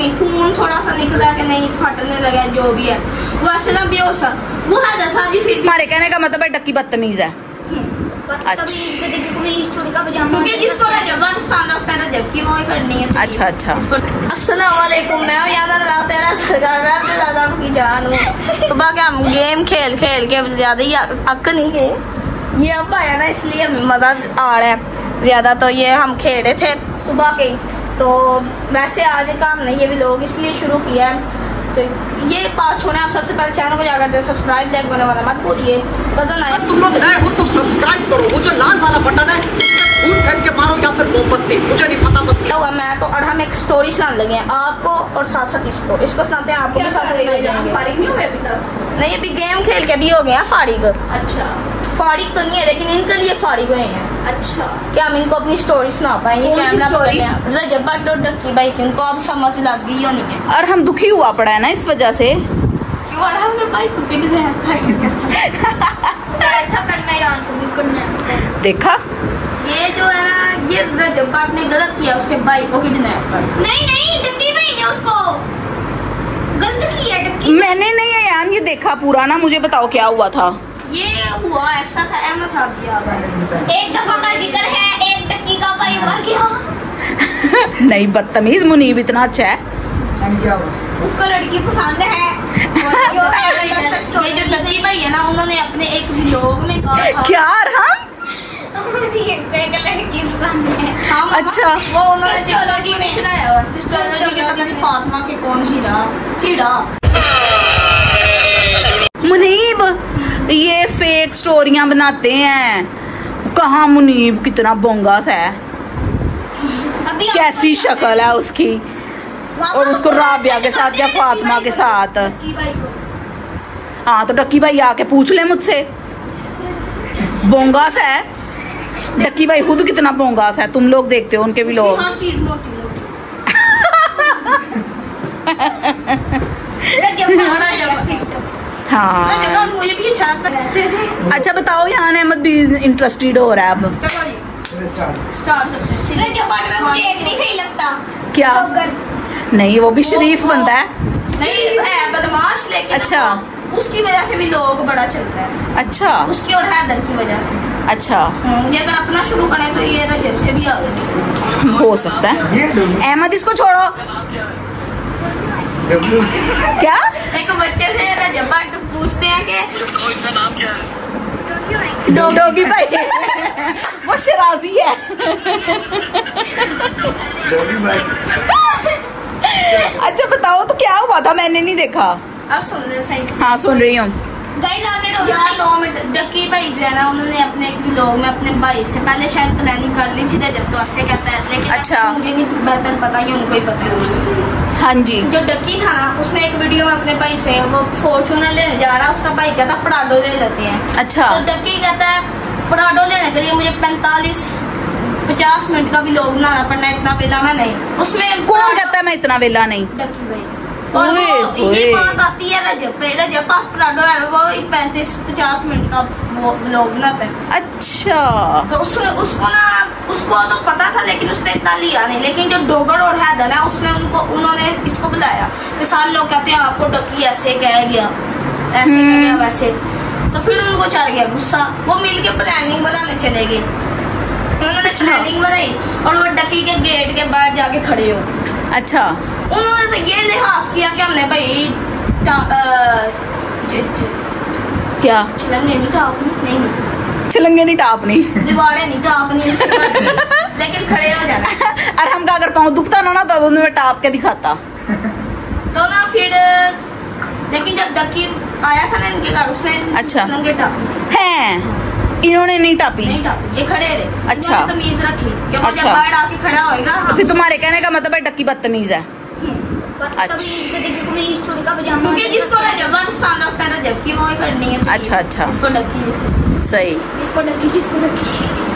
नहीं, खून थोड़ा सा निकला कि नहीं, फटने लगा, जो भी है वो असलम भी हो सकता, वो है दसा जी। फिर हमारे कहने का मतलब है डक्की बदतमीज है। क्योंकि जिसको रजब पसंद है उसका रजब की वो करनी है। अच्छा अच्छा। अस्सलाम वालेकुम, मैं याद तेरा सरकार की जान हूँ। सुबह के हम गेम खेल खेल के ज्यादा ही अक नहीं गए, ये अब आया ना इसलिए हमें मजा आ रहा है ज्यादा। तो ये हम खेले थे सुबह के, तो वैसे आज काम नहीं है भी लोग इसलिए शुरू किया है। तो ये बात छोड़े, आप सबसे पहले चैनल को जाकर दे सब्सक्राइब, लाइक बनाना वाला मत भूलिए। वजन आए तुम लोग नए हो तो सब्सक्राइब करो, वो जो लाल वाला बटन है फूट फेंक के मारो या फिर मोमबत्ती, मुझे नहीं पता बस। मैं तो और हम एक स्टोरी सुनाने लगे हैं आपको और साथ साथ इसको सुनाते हैं, आपको भी साथ साथ फारिग नहीं हुए अभी तक? नहीं, अभी गेम खेल के भी हो गया फारिग। अच्छा, फारिग तो नहीं है लेकिन इनके लिए फारिग हुए हैं। अच्छा, क्या हम इनको अपनी स्टोरी सुना पाएंगे? रजब भट्ट और डक्की भाई की उनको अब समझ लग गई होनी है, और हम दुखी हुआ पड़ा है ना इस वजह से। क्यों हमने भाई को देखा, ये जो है ना, ये रजब भट्ट ने गलत किया, उसके भाई को किडनैप कर। नहीं डक्की भाई ने उसको गलत किया। डक्की मैंने नहीं है यार ये देखा पूरा ना, मुझे बताओ क्या हुआ था। ये हुआ ऐसा था, अहमद साहब जी एक दफा का जिक्र है, एक डक्की का भाई मर गया। नहीं बदतमीज, मुनीब इतना अच्छा है। उसको लड़की पसंद है। ये जो डक्की भाई है ना, उन्होंने अपने एक व्लॉग में कहा था क्या रहा? एक लड़की पसंद है। हाँ, अच्छा, वो उन्होंने सिस्टोलॉजी में चलाया हुआ, सिस्टोलॉजी के पता नहीं फातिमा के कौन हीरा। मुनीब ये फेक स्टोरियां बनाते हैं। कहाँ मुनीब कितना बोंगास है, कैसी शक्ल है उसकी, और उसको राबिया के साथ या फातिमा के साथ। हाँ तो डक्की भाई आके पूछ ले मुझसे, बोंगास है डक्की भाई, खुद कितना बोंगास है। तुम लोग देखते हो उनके भी लोग। हाँ मुझे भी अच्छा बताओ, यहाँ अहमद भी इंटरेस्टेड हो रहा है अब। मुझे एक नहीं सही लगता। क्या? नहीं वो भी शरीफ बंदा है। नहीं है बदमाश, लेकिन अच्छा, उसकी वजह से भी लोग बड़ा चलता है। अच्छा, उसकी और हैदर की वजह से। अच्छा, ये अगर अपना शुरू करें तो ये रजब से भी आगे हो सकता है। अहमद इसको छोड़ो। क्या? एक बच्चे से रजब भट्ट पूछते हैं कि नाम क्या है? डोगी भाई वो शराजी है। अच्छा बताओ तो क्या हुआ था, मैंने नहीं देखा। अब सुन रहे सही से? हाँ सुन रही हूँ। यार 2 मिनट, डक्की भाई जो है ना, उन्होंने अपने एक व्लॉग में अपने भाई से पहले शायद प्लानिंग कर ली थी रजब तो ऐसे कहता है, लेकिन अच्छा, मुझे नहीं बेहतर पता, ये उनको ही पता है। हाँ जी। जो डक्की था ना, उसने एक वीडियो में अपने भाई से वो फॉर्च्यूनर लेने जा रहा है, उसका भाई कहता पराडो ले लेते हैं। अच्छा, तो डक्की कहता है पराडो लेने के लिए मुझे 45-50 मिनट का व्लॉग बनाना पड़ना, इतना वेला मैं नहीं। उसमें कौन कहता है मैं इतना वेला नहीं? डक्की भाई। और वो ये बात आती है रजब पे, रजब पास पराडो है, वो 35-50 मिनट का वो व्लॉग बनाता है। अच्छा, तो उसको ना, उसको तो पता था लेकिन उसने इतना लिया नहीं। लेकिन जो डोगर और हैदर है उसने उन्होंने इसको बुलाया, तो सारे लोग कहते हैं आपको डक्की ऐसे कह गया, ऐसे कह गया वैसे। तो फिर उनको चढ़ गया गुस्सा, वो मिलके प्लानिंग बनाने चले गए। उन्होंने प्लानिंग बनाई और वो डक्की के गेट के बाहर जाके खड़े हो। अच्छा, उन्होंने तो ये लिहाज किया कि हमने भाई क्या छलंगे नहीं टापनी, छलंगे नहीं टापनी, दीवारें नहीं टापनी, लेकिन खड़े हो जाना। और हम अगर पाँव दुखता ना तो उन्हें टाप के दिखाता। तो ना फिर लेकिन जब डक्की आया था ना इनके घर, उसने अच्छा छलंगे टापी हैं, इन्होंने नहीं टापी। नहीं टापी, ये खड़े रहे। अच्छा, तमीज रखी कि वो अच्छा, जब बाहर आके खड़ा होएगा। फिर तुम्हारे कहने का मतलब है डक्की बदतमीज है। क्योंकि जिसको रजब भट्ट पसंद है उसका रजब की वो ही करनी है। अच्छा अच्छा, इसको डक्की सही। जिसको डक्की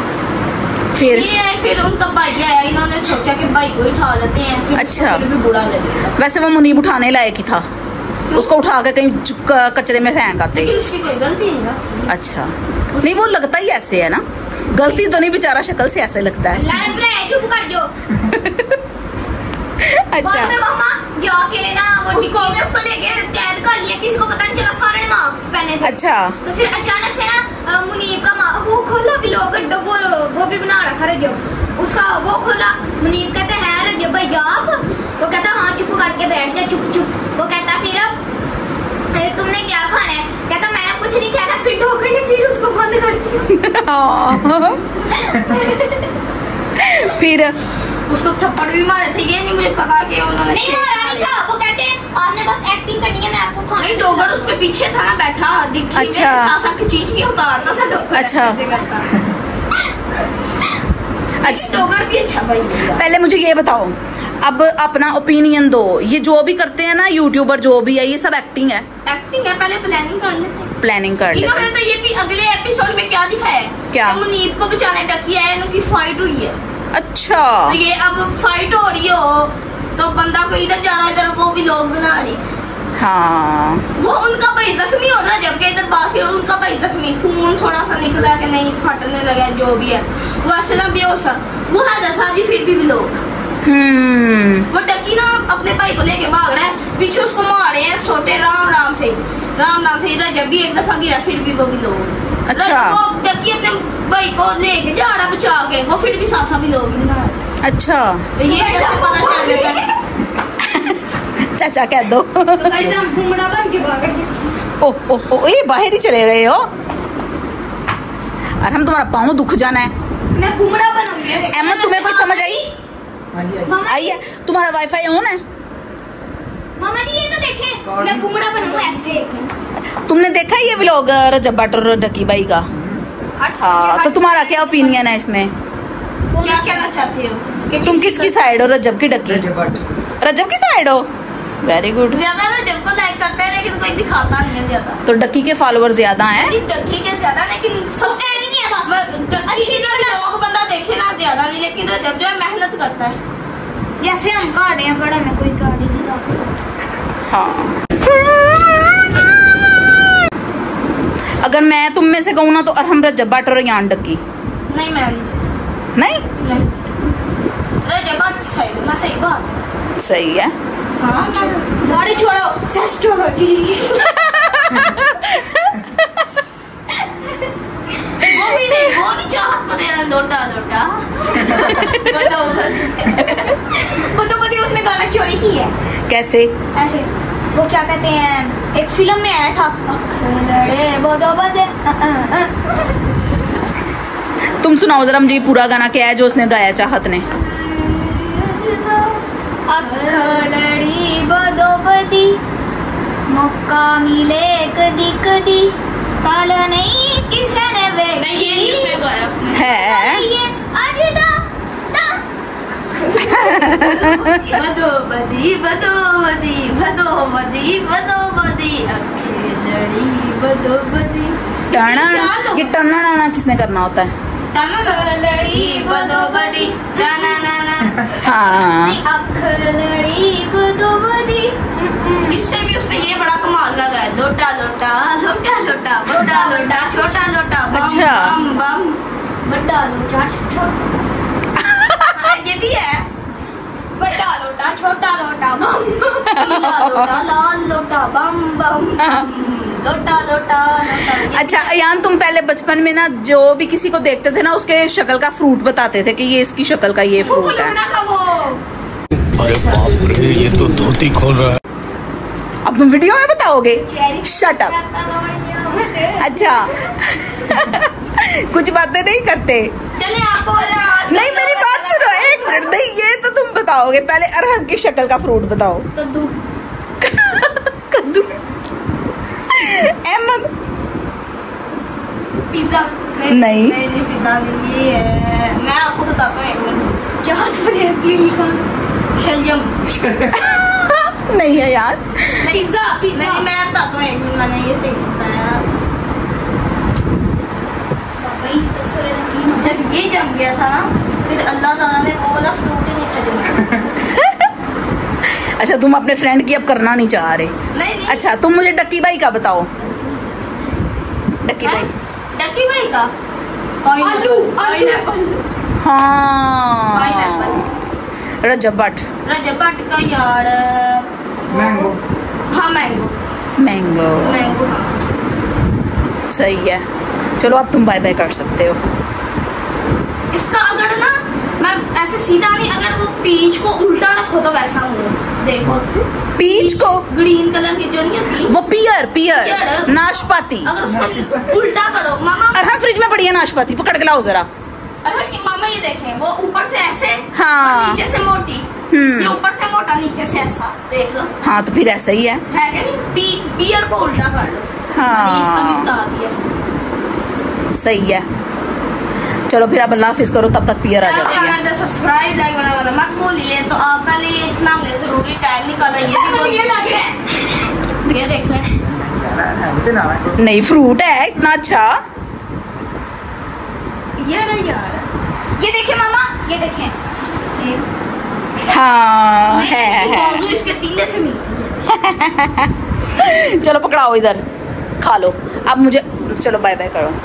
फिर उनका भाई आया, इन्होंने सोचा कि भाई को उठा देते हैं। अच्छा, भी बुरा लगेगा। वैसे वो मुनीब उठाने लायक ही था, उसको उठा के कहीं कचरे में फेंक आते। उसकी कोई गलती नहीं ना। अच्छा, नहीं वो लगता ही ऐसे है ना, गलती तो नहीं, बेचारा शक्ल से ऐसे लगता है। बाद में मम्मा जाके ना वो टिक्की ने उसको लेके कैद कर लिया, किसी को पता नहीं चला, सारे ने मास्क पहने थे। अच्छा। तो फिर अचानक से ना मुनीब का वो खोला व्लॉग, वो भी बना रहा था रजब, उसका वो खोला। मुनीब कहते हैं रजब भाई आप, वो कहता हाँ चुप करके बैठ जा, चुप चुप। वो कहता फिर तुमने क्या खाना है? कहता मैंने कुछ नहीं खाना। फिर ठोकर ने फिर उसको बंद कर दिया। फिर उसको थप्पड़ भी मारे थे, ये नहीं मुझे पता कि उन्होंने नहीं मारा नहीं था, वो कहते हैं आपने बस एक्टिंग करनी है, मैं आपको खाना नहीं। डोगर उस पे पीछे था ना बैठा, दिखी अच्छा। सासा की चीज की उतारता था डोगर। अच्छा। अच्छा डोगर भी अच्छा भाई। पहले मुझे ये बताओ, अब अपना ओपिनियन दो, ये जो भी करते हैं ना यूट्यूबर जो भी है, ये सब एक्टिंग है? एक्टिंग है, पहले प्लानिंग कर लेते हैं। प्लानिंग कर लेते इन्होंने हैं। तो ये भी अगले एपिसोड में क्या दिखाया है? क्या? तो मुनीब को बचाने डकी है, इनकी फाइट हुई है। अच्छा। तो ये अब फाइट हो रही हो तो बंदा को इधर जा रहा है, इधर वो भी लोग बना रही है। हाँ। वो उनका भाई जख्मी हो रहा है, जबकि इधर बास्केट उनका भाई जख्मी, खून थोड़ा सा निकला कि नहीं, फटने लगा, जो भी है वो असलम बेहोश है। वो है दसाजी फिर भी लोग। वो डकी ना अपने भाई को लेके भाग रहा है, पीछे उसको मारे हैं सोटे राम राम से। रजब भी एक दफा गिरा, फिर भी वो भी लोग। अच्छा। वो डकी अपने भाई को लेके जा रहा बचा के, वो फिर भी सासा भी लोग ही बना रहे। अच्छा। तो ये कैसे पता चल जाता है? चाचा कह दो। तो गाइस हम घुमड़ा बन के भाग गए। ओ ये बाहर ही चले गए हो, और हम तुम्हारा पाँव दुख जाना है। मैं घुमड़ा बनूंगी। अहमद तुम्हें कोई समझ आई? आई है? तुम्हारा वाईफाई ऑन है? मामा जी ये तो देखें, मैं घुमड़ा बनूंगा ऐसे। तुमने देखा ये व्लॉग रजब भट्ट और डकी भाई का? हाँ, तो तुम्हारा क्या ओपिनियन है इसमें? क्या कहना चाहते हो? तुम किसकी साइड हो, रजब की डकी? रजब की साइड हो? Very good. ज्यादा रजब को लाइक करते हैं, लेकिन कोई दिखाता नहीं है ज्यादा। तो डकी के फॉलोअर ज्यादा हैं? डकी के ज्यादा, लेकिन सब नहीं है बस। अच्छी लोग बंदा देखे ना ज्यादा नहीं, लेकिन रजब जो है मेहनत करता है। जैसे हम गाड़े हैं, बड़ा में कोई गाड़ी नहीं ला सकता। हाँ। अगर मैं तुम में से कहूँ ना तो अरहम रजब भट्ट और यान डकी। नहीं मैं नहीं? रजब की साइड ना, सही बात। सही है। हाँ गाड़ी छोड़ो, सेस छोड़ो जी। वो नहीं चाहत पता लोटा लोटा। बदो उसने गाना चोरी की है। कैसे? ऐसे वो क्या कहते हैं, एक फिल्म में आया था, लड़े बदो बदे। तुम सुनाओ जरा मुझे पूरा गाना क्या है जो उसने गाया चाहत ने? लड़ी बदो बदी, मौका मिले कदी कदी, काल नहीं किसन वे। नहीं ये नहीं उसने गाया, उसने है आज दा बदो बदी बदो बदी बदो बदी बदो बदी, अखे लड़ी बदो बदी। टाना। ये टना नाना किसने करना होता है? लड़ी बदो बदी ना ना ना। हाँ। अख लड़ी बदो बदी। इससे भी उसने ये बड़ा कमाल का गाया, लोटा लोटा लोटा लोटा बड़ा लोटा छोटा लोटा बम अच्छा। बम बम बड़ा लोटा छोटा। हाँ, ये भी है। बड़ा लोटा छोटा लोटा बम। पीला लोटा लाल लोटा बम बम बम, लोटा लोटा लोटा। अच्छा यान, तुम पहले बचपन में ना जो भी किसी को देखते थे ना उसके शक्ल का फ्रूट बताते थे कि ये इसकी शक्ल का ये फ्रूट है। अरे बाप रे, ये तो धोती खोल रहा है। अब तुम वीडियो में बताओगे? Shut up. अच्छा। कुछ बातें नहीं करते? चलिए आपको नहीं मेरी बात सुनो, एक मिनट। नहीं ये तो तुम बताओगे, पहले अरहम की शक्ल का फ्रूट बताओ। कद्दू। कद्दू। अहमद? पिज्जा। नहीं। नहीं पिज्जा नहीं, ये है, मैं आपको बताता हूँ एक मिनट। चाहत पड़ती है शलजम। नहीं है यार। Pizza pizza. नहीं मैं बताता हूँ एक मिनट, मैंने ये सही बताया। जब ये जम गया था ना, फिर अल्लाह ताला ने वो वाला फ्रूट ही नीचे जमा। अच्छा तुम अपने फ्रेंड की अब करना नहीं चाह रहे? नहीं नहीं। अच्छा तुम मुझे डक्की भाई का बताओ। डक्की भाई। डकी भाई का आलू। पाइनएप्पल। हाँ। पाइनएप्पल। रजब भट्ट का यार मैंगो। हाँ मैंगो मैंगो हाँ। सही है। चलो अब तुम बाय बाय कर सकते हो। इसका अगर ना मैं ऐसे सीधा नहीं, अगर वो पीच को उल्टा रखो तो वैसा हूँ। देखो पीच को ग्रीन कलर की जो नहीं होती वो पियर पियर। नाशपाती। अगर उसको उल्टा करो मामा। अरे हाँ फ्रिज में पड़ी है नाशपाती, पकड़ के लाओ जरा। अरे मामा ये देखें, वो ऊपर से ऐसे हाँ। और नीचे से मोटी, ये ऊपर से मोटा नीचे से ऐसा, देख लो। हाँ तो फिर ऐसा ही है है क्या नहीं? पियर को उल्टा कर लो। हाँ। मैंने इसका भी बता दिया। सही है। चलो फिर अब अल्लाह हाफिज करो, तब तक पियर आ जाती है। सब्सक्राइब लाइक बनाना मत भूलिए। तो आपका लिए इतना हमने जरूरी टाइम निकाला, ये भी बोलिए। ये देख लें, नहीं फ्रूट है इतना अच्छा। ये नहीं यार, ये देखें मामा, ये देखें। हाँ नहीं, है इसकी बाजू इसके तीले से मिलती है। चलो पकड़ाओ इधर, खा लो। अब मुझे चलो बाय बाय करो।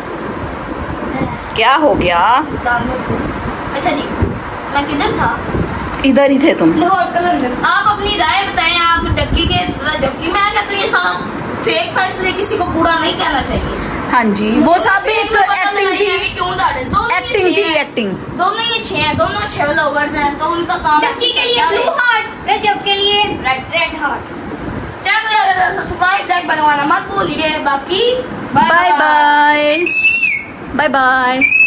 क्या हो गया? अच्छा जी, मैं किधर था? इधर ही थे तुम। लाहौर कलंदर। आप अपनी राय बताएं। आप डक्की के रजब की, मैं कहता हूँ ये सारा फेक था, इसलिए किसी को बुरा नहीं कहना चाहिए। हाँ जी, वो सब एक एक्टिंग थी। क्यों दाड़े? दोनों एक्टिंग थी, एक्टिंग। दोनों ही अच्छे हैं, दोनों अच्छे व्लॉगर्स हैं, तो उनका काम डक्की के लिए ब्लू हार्ट, रजब के लिए रेड हार्ट। चैनल अगर सब्सक्राइब लाइक बनवाना मत भूलिए। बाकी बाय बाय बाय बाय।